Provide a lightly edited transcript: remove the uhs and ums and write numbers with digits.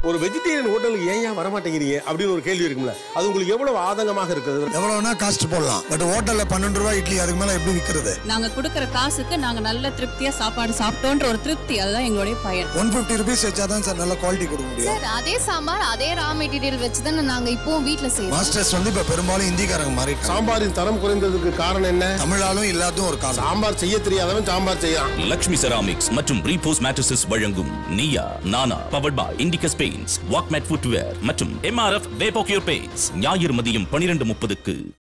ஒரு வெஜிடேரியன் ஹோட்டலுக்கு ஏன் வர மாட்டேங்கிறீங்க அப்படின்னு ஒரு கேள்வி இருக்கும்ல, அது உங்களுக்கு எவ்வளவு ஆதங்கமாக இருக்குது? எவ்வளவுனா காஸ்ட் போடலாம், பட் ஹோட்டல்ல 12 ரூபாய் இட்லி அதுக்கு மேல எப்படி விக்கிறது? நாங்க கொடுக்கற காசுக்கு நாங்க நல்ல திருப்தியா சாப்பாடு சாப்பிட்டோன்ற ஒரு திருப்தி, அதுதான் எங்களுடைய பயன். 150 ரூபீஸ் வச்சாதான் சார் நல்ல குவாலிட்டி கொடுக்க முடியும் சார். அதே சாம்பார் அதே ரா மெட்டீரியல் வச்சு தான் நாங்க இப்போவும் வீட்ல செய்றோம். மாஸ்டர்ஸ் வந்து இப்ப பெரும்பாலும் இந்திக்காரங்க மாறிட்டாங்க. சாம்பாரின் தரம் குறைந்ததுக்கு காரணம் என்ன? தமிழாலும் இல்லாததும் ஒரு காரணம். சாம்பார் செய்ய தெரியாதவன் சாம்பார் செய்யலாம். லக்ஷ்மி செராமிக்ஸ் மற்றும் ரீபோஸ் மேட்ரஸஸ் வழங்கும் Neeya Naana powered by Indigo paints, Walkmate footwear மற்றும் MRF வேப்போக்யூர் பெயிண்ட்ஸ் ஞாயிறு மதியம் 12:30க்கு.